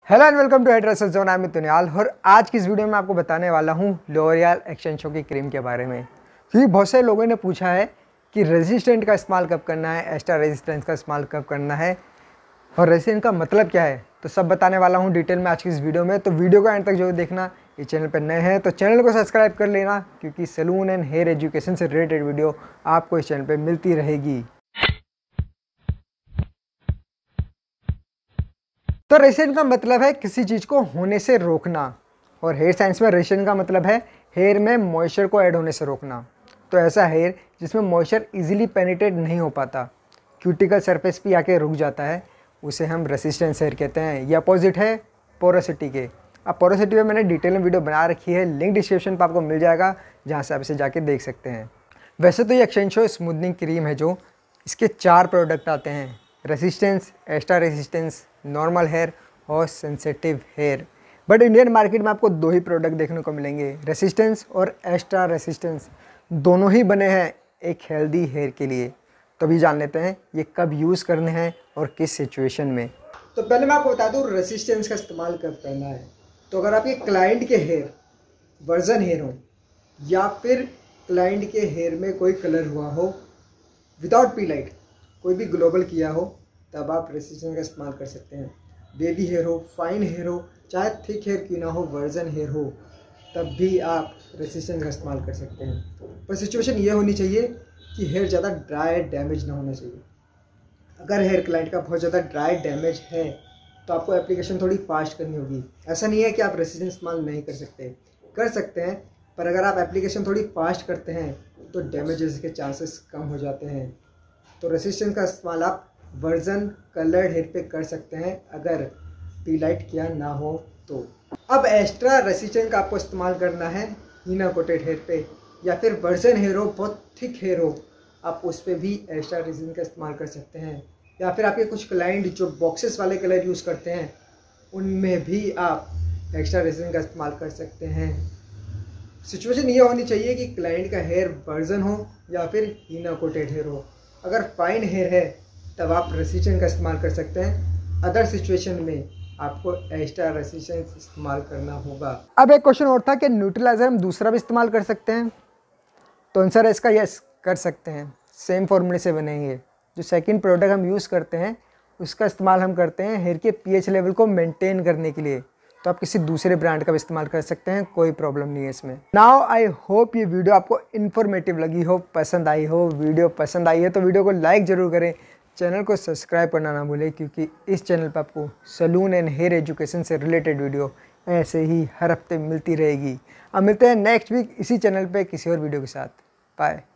Hello and welcome to hair zone. I am Tuniyal और आज की इस वीडियो में आपको बताने वाला हूँ लॉरियल एक्सटेंशो की क्रीम के बारे में। क्योंकि बहुत सारे लोगों ने पूछा है कि रेजिस्टेंट का इस्तेमाल कब करना है, एक्स्ट्रा रेजिस्टेंस का इस्तेमाल कब करना है और रेजिस्टेंट का मतलब क्या है, तो सब बताने वाला हूँ डिटेल में आज की इस वीडियो में। तो वीडियो को एंड तक जो देखना। ये चैनल पर नए हैं तो चैनल को सब्सक्राइब कर लेना, क्योंकि सैलून एंड हेयर एजुकेशन से रिलेटेड वीडियो आपको इस चैनल पर मिलती रहेगी। तो रेजिस्टेंट का मतलब है किसी चीज़ को होने से रोकना, और हेयर साइंस में रेजिस्टेंट का मतलब है हेयर में मॉइस्चर को ऐड होने से रोकना। तो ऐसा हेयर जिसमें मॉइस्चर इजीली पेनिट्रेट नहीं हो पाता, क्यूटिकल सरफेस पे आके रुक जाता है, उसे हम रेसिस्टेंस हेयर कहते हैं। ये अपोजिट है पोरोसिटी के। अब पोरोसिटी में मैंने डिटेल में वीडियो बना रखी है, लिंक डिस्क्रिप्शन पर आपको मिल जाएगा, जहाँ से आप इसे जाके देख सकते हैं। वैसे तो ये एक्सटेंशो स्मूथनिंग क्रीम है, जो इसके 4 प्रोडक्ट आते हैं: resistance, extra resistance, normal hair और sensitive hair. But Indian market में आपको 2 ही प्रोडक्ट देखने को मिलेंगे, रेसिस्टेंस और एक्स्ट्रा रेसिस्टेंस। दोनों ही बने हैं एक हेल्दी हेयर के लिए। तो अभी जान लेते हैं ये कब यूज़ करने हैं और किस सिचुएशन में। तो पहले मैं आपको बता दूँ रेसिस्टेंस का इस्तेमाल कब करना है। तो अगर आपके क्लाइंट के हेयर वर्जन हेयर हो, या फिर क्लाइंट के हेयर में कोई कलर हुआ हो विदाउट पी लाइट, कोई भी ग्लोबल किया हो, तब आप रेसिस्टेंस का इस्तेमाल कर सकते हैं। बेबी हेयर हो, फाइन हेयर हो, चाहे थिक हेयर क्यों ना हो, वर्जन हेयर हो, तब भी आप रेसिस्टेंस का इस्तेमाल कर सकते हैं। पर सिचुएशन ये होनी चाहिए कि हेयर ज़्यादा ड्राई डैमेज ना होना चाहिए। अगर हेयर क्लाइंट का बहुत ज़्यादा ड्राई डैमेज है तो आपको एप्लीकेशन थोड़ी फास्ट करनी होगी। ऐसा नहीं है कि आप रेसिस्टेंस इस्तेमाल नहीं कर सकते, कर सकते हैं, पर अगर आप एप्लीकेशन थोड़ी फास्ट करते हैं तो डैमेजेस के चांसेस कम हो जाते हैं। तो रेसिस्टेंस का इस्तेमाल आप वर्जन कलर्ड हेयर पे कर सकते हैं अगर पी लाइट किया ना हो तो। अब एक्स्ट्रा रेसिस्टेंस का आपको इस्तेमाल करना है हीना कोटेड हेयर पे, या फिर वर्जन हेयर हो, बहुत थिक हेयर हो, आप उस पर भी एक्स्ट्रा रेसिस्टेंस का इस्तेमाल कर सकते हैं। या फिर आपके कुछ क्लाइंट जो बॉक्सेस वाले कलर यूज़ करते हैं, उनमें भी आप एक्स्ट्रा रेसिस्टेंस का इस्तेमाल कर सकते हैं। सिचुएशन ये होनी चाहिए कि क्लाइंट का हेयर वर्जन हो या फिर हीना कोटेड हेयर हो। अगर फाइन हेयर है तब आप रेसिस्टेंस का इस्तेमाल कर सकते हैं, अदर सिचुएशन में आपको एक्स्ट्रा रेसिस्टेंस इस्तेमाल करना होगा। अब एक क्वेश्चन और था कि न्यूट्रलाइजर हम दूसरा भी इस्तेमाल कर सकते हैं। तो आंसर है इसका यस, कर सकते हैं। सेम फॉर्मूले से बनेंगे। जो सेकंड प्रोडक्ट हम यूज़ करते हैं उसका इस्तेमाल हम करते हैं हेयर के पीएच लेवल को मेंटेन करने के लिए। तो आप किसी दूसरे ब्रांड का भी इस्तेमाल कर सकते हैं, कोई प्रॉब्लम नहीं है इसमें। नाउ आई होप ये वीडियो आपको इन्फॉर्मेटिव लगी हो, पसंद आई हो। वीडियो पसंद आई है तो वीडियो को लाइक ज़रूर करें, चैनल को सब्सक्राइब करना ना भूलें, क्योंकि इस चैनल पर आपको सैलून एंड हेयर एजुकेशन से रिलेटेड वीडियो ऐसे ही हर हफ्ते मिलती रहेगी। अब मिलते हैं नेक्स्ट वीक इसी चैनल पे किसी और वीडियो के साथ। बाय।